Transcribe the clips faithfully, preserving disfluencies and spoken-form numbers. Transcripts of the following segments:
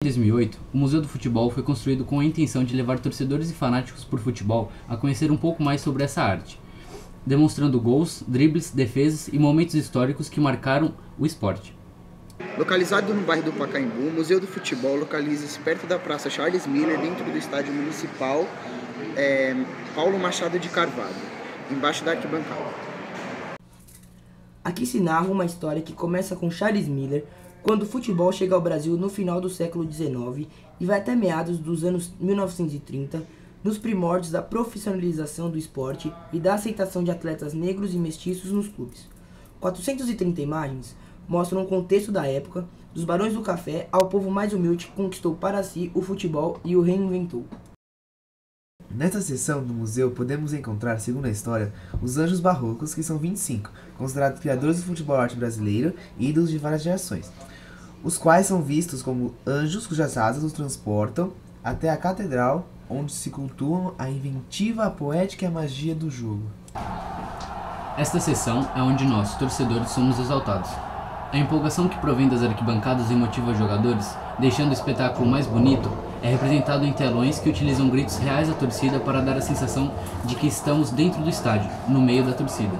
Em dois mil e oito, o Museu do Futebol foi construído com a intenção de levar torcedores e fanáticos por futebol a conhecer um pouco mais sobre essa arte, demonstrando gols, dribles, defesas e momentos históricos que marcaram o esporte. Localizado no bairro do Pacaembu, o Museu do Futebol localiza-se perto da Praça Charles Miller, dentro do Estádio Municipal é, Paulo Machado de Carvalho, embaixo da arquibancada. Aqui se narra uma história que começa com Charles Miller, quando o futebol chega ao Brasil no final do século dezenove e vai até meados dos anos mil novecentos e trinta, nos primórdios da profissionalização do esporte e da aceitação de atletas negros e mestiços nos clubes. quatrocentas e trinta imagens mostram o contexto da época, dos barões do café ao povo mais humilde que conquistou para si o futebol e o reinventou. Nesta seção do museu podemos encontrar, segundo a história, os Anjos Barrocos, que são vinte e cinco, considerados criadores do futebol arte brasileiro e ídolos de várias gerações, os quais são vistos como anjos cujas asas os transportam até a catedral, onde se cultuam a inventiva, a poética e a magia do jogo. Esta seção é onde nós, torcedores, somos exaltados. A empolgação que provém das arquibancadas e motiva os jogadores, deixando o espetáculo mais bonito, é representado em telões que utilizam gritos reais da torcida para dar a sensação de que estamos dentro do estádio, no meio da torcida.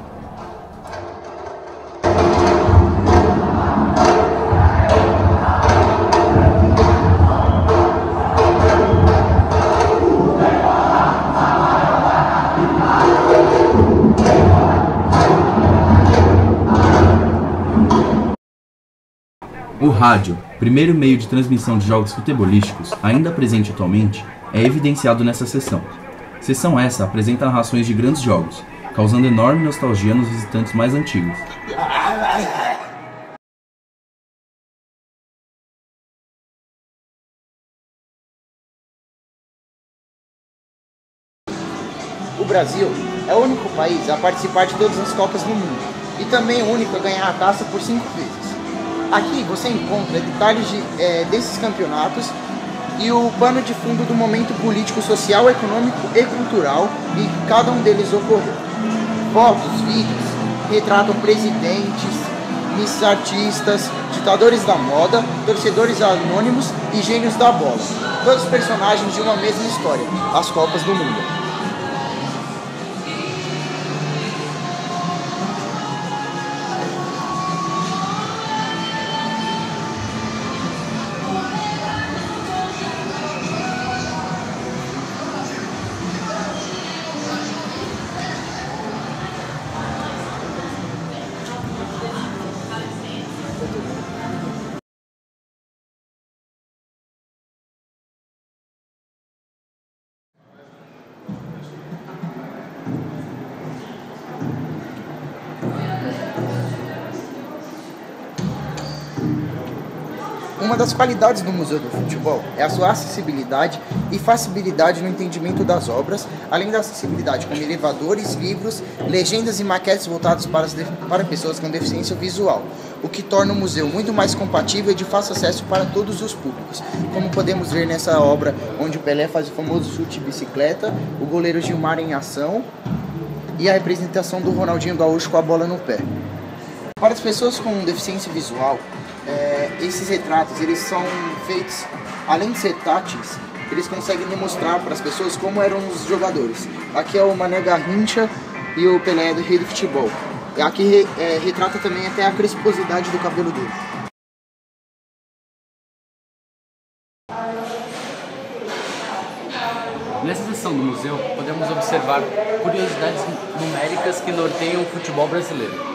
O rádio, primeiro meio de transmissão de jogos futebolísticos, ainda presente atualmente, é evidenciado nessa seção. Seção essa apresenta narrações de grandes jogos, causando enorme nostalgia nos visitantes mais antigos. O Brasil é o único país a participar de todas as Copas do Mundo e também o único a ganhar a taça por cinco vezes. Aqui você encontra detalhes de, é, desses campeonatos e o pano de fundo do momento político, social, econômico e cultural em que cada um deles ocorreu. Fotos, vídeos retratam presidentes, misses artistas, ditadores da moda, torcedores anônimos e gênios da bola. Todos personagens de uma mesma história, as Copas do Mundo. Uma das qualidades do Museu do Futebol é a sua acessibilidade e facilidade no entendimento das obras, além da acessibilidade como elevadores, livros, legendas e maquetes voltados para, as para pessoas com deficiência visual, o que torna o museu muito mais compatível e de fácil acesso para todos os públicos, como podemos ver nessa obra onde o Pelé faz o famoso chute de bicicleta, o goleiro Gilmar em ação e a representação do Ronaldinho Gaúcho com a bola no pé. Para as pessoas com deficiência visual, É, esses retratos eles são feitos, além de ser táteis, eles conseguem demonstrar para as pessoas como eram os jogadores. Aqui é o Mané Garrincha e o Pelé do Rei do Futebol. E aqui é, retrata também até a cresposidade do cabelo dele. Nessa seção do museu, podemos observar curiosidades numéricas que norteiam o futebol brasileiro.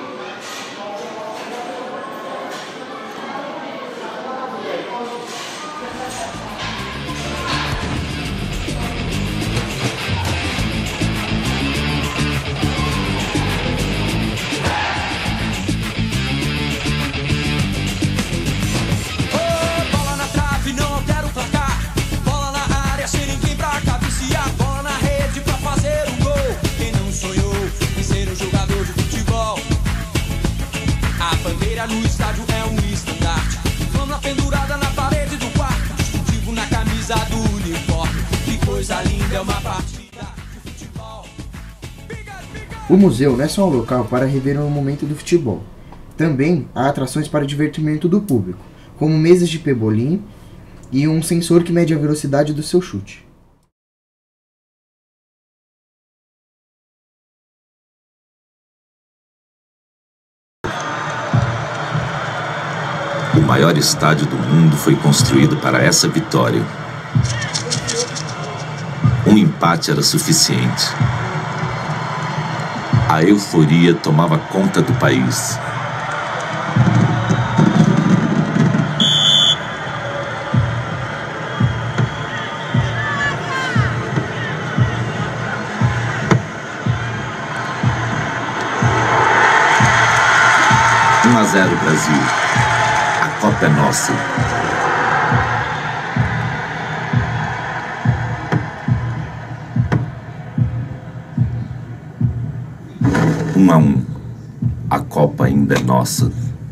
No estádio é um estandarte, flama pendurada na parede do quarto, distintivo na camisa do uniforme. Que coisa linda, é uma partida de futebol. O museu não é só um local para rever um momento do futebol. Também há atrações para o divertimento do público, como mesas de pebolim e um sensor que mede a velocidade do seu chute. O maior estádio do mundo foi construído para essa vitória. Um empate era suficiente. A euforia tomava conta do país. um a zero Brasil. A Copa é nossa. Um a um. A Copa ainda é nossa.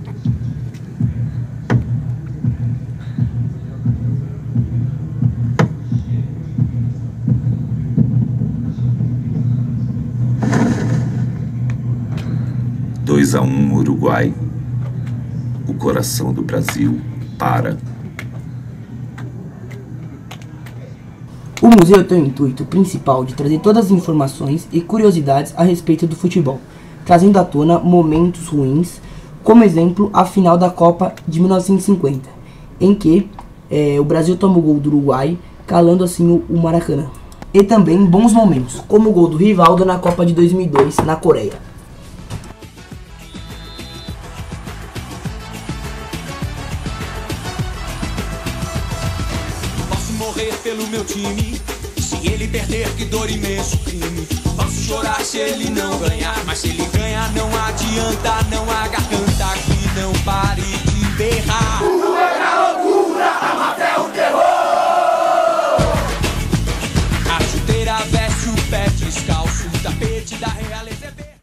Dois a um Uruguai. O coração do Brasil para. O museu tem o intuito principal de trazer todas as informações e curiosidades a respeito do futebol, trazendo à tona momentos ruins, como exemplo a final da Copa de mil novecentos e cinquenta, em que é, o Brasil toma o gol do Uruguai, calando assim o, o Maracanã. E também bons momentos, como o gol do Rivaldo na Copa de dois mil e dois na Coreia. Morrer pelo meu time, se ele perder, que dor, imenso crime. Posso chorar se ele não ganhar, mas se ele ganhar não adianta, não há garganta que não pare de berrar. O rubro é a loucura, a mata é o terror. A chuteira veste o pé descalço, o tapete da realeza é verde.